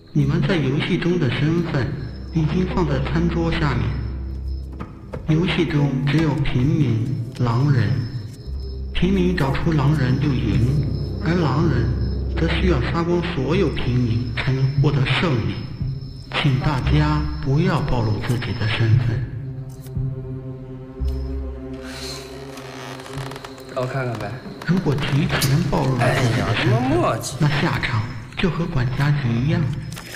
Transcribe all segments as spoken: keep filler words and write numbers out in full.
你们在游戏中的身份已经放在餐桌下面。游戏中只有平民、狼人，平民找出狼人就赢，而狼人则需要杀光所有平民才能获得胜利。请大家不要暴露自己的身份。 让我看看呗。 如果提前暴露了自己的身份， 哎、 那下场就和管家局一样。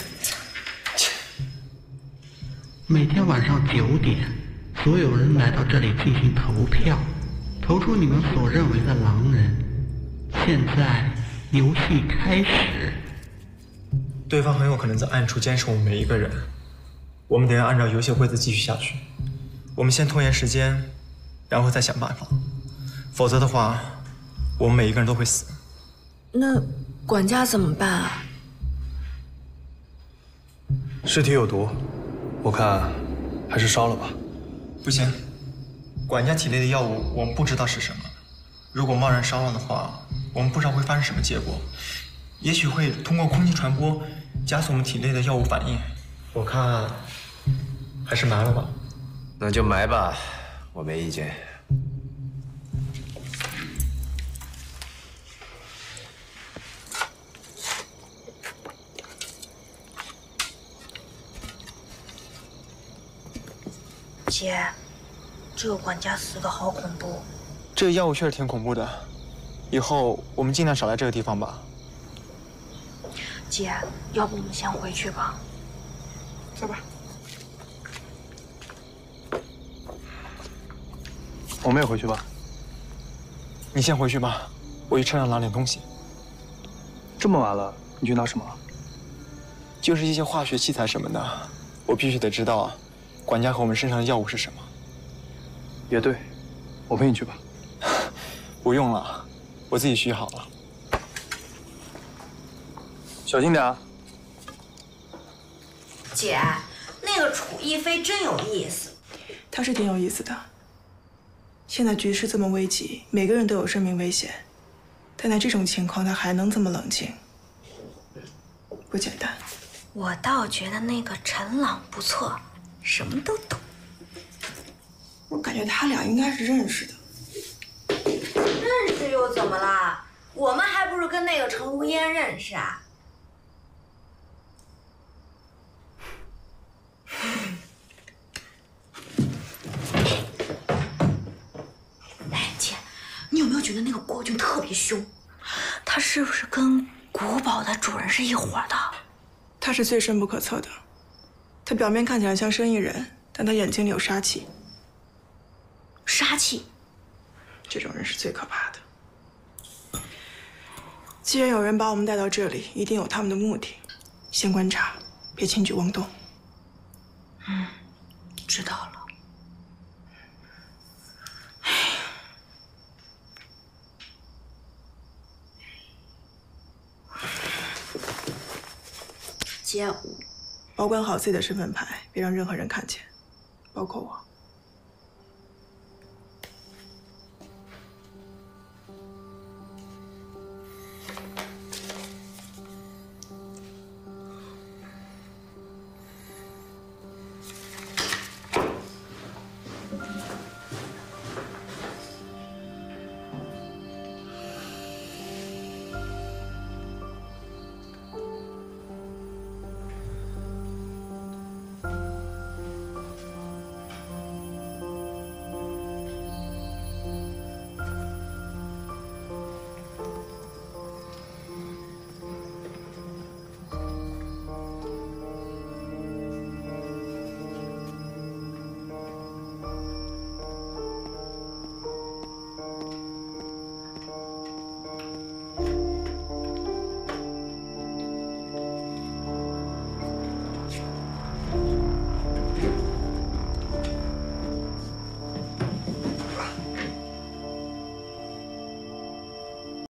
每天晚上九点，所有人来到这里进行投票，投出你们所认为的狼人。现在游戏开始。 对方很有可能在暗处监视我们每一个人，我们得要按照游戏规则继续下去。我们先拖延时间，然后再想办法，否则的话，我们每一个人都会死。 那管家怎么办啊？ 尸体有毒，我看还是烧了吧。 不行，管家体内的药物我们不知道是什么，如果贸然烧了的话，我们不知道会发生什么结果，也许会通过空气传播，加速我们体内的药物反应。我看还是埋了吧。 那就埋吧，我没意见。 姐，这个管家死的好恐怖。 这个药物确实挺恐怖的，以后我们尽量少来这个地方吧。 姐，要不我们先回去吧。走吧。 我们也回去吧。 你先回去吧，我去车上拿点东西。 这么晚了，你去拿什么？ 就是一些化学器材什么的，我必须得知道管家和我们身上的药物是什么。 也对，我陪你去吧。 不用了，我自己续好了。 小心点啊！ 姐，那个楚逸飞真有意思。 他是挺有意思的。现在局势这么危急，每个人都有生命危险，但在这种情况，他还能这么冷静，不简单。 我倒觉得那个陈朗不错，什么都懂。 我感觉他俩应该是认识的。 认识又怎么啦？我们还不是跟那个程无烟认识啊？哎，姐，你有没有觉得那个国君特别凶？他是不是跟古堡的主人是一伙的？ 他是最深不可测的。他表面看起来像生意人，但他眼睛里有杀气。 杀气， 这种人是最可怕的。既然有人把我们带到这里，一定有他们的目的。先观察，别轻举妄动。 嗯，知道了。姐， 保管好自己的身份牌，别让任何人看见，包括我。